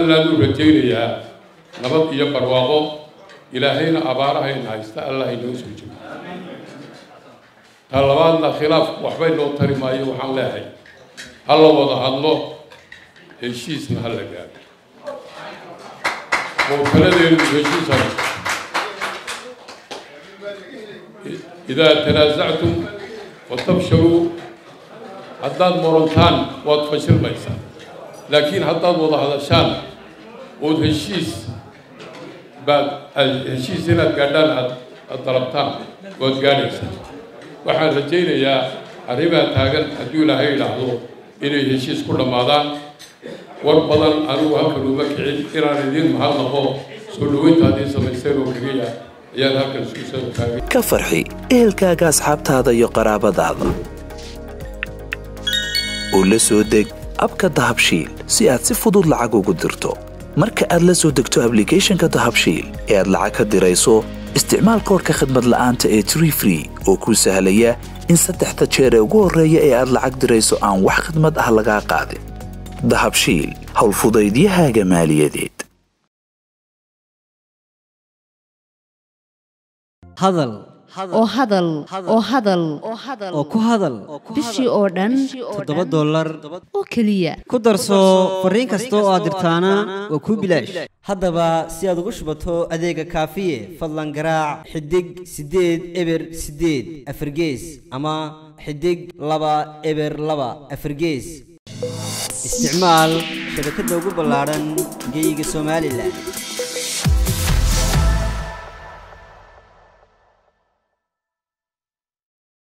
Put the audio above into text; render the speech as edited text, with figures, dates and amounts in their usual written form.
لا نرجعين يا نبض يبر واقو إلهينا أبارها إن هيست الله ينوسج طلبنا خلاف وحبين لو تري ما يوحنا لهي الله وضع الله الشيء هلا قال وكلنا الشيء إذا تنازعتم وتبشروا حداد مورنتان وتفشل ميسا لكن حداد وضع هذا شان والهشيس بعد الهشيس هنا قدان الطلبتان وتقانيسا وحال رجينا يا عريبا تاغن أدولا هاي لحظو إنه الهشيس كل مادان وربضان أنو هكذا مكعين إيران الدين محلقو سلوين هذه سميسيرو كبيرة ka farxi ehelkaaga asxaabtaada iyo qaraabadaada oo la soo deg abka dahabshiil si aad si fudud lacag ugu dirto marka aad la soo degto applicationka dahabshiil ee aad lacag ka dirayso isticmaal koodhka khidmad la'aanta ee Tree Free oo kuu sahlaya in 3 jeer ugu horeeya ee aad lacag dirayso aan wax khidmad ah laga qaadin dahabshiil hawl fudaydiyahaaga maaliyadeed hadal oo ku hadal bishii oo dhan $7 oo kaliya ku darso fariin kasta oo aad dirtaana waa ku bilaash haddaba si aad ugu shubato adeega kaafiye fadlan garaac xidig 8 eber 8 afargees ama xidig 2 eber 2 afargees isticmaal shabakadda ugu ballaaran geyga Soomaaliland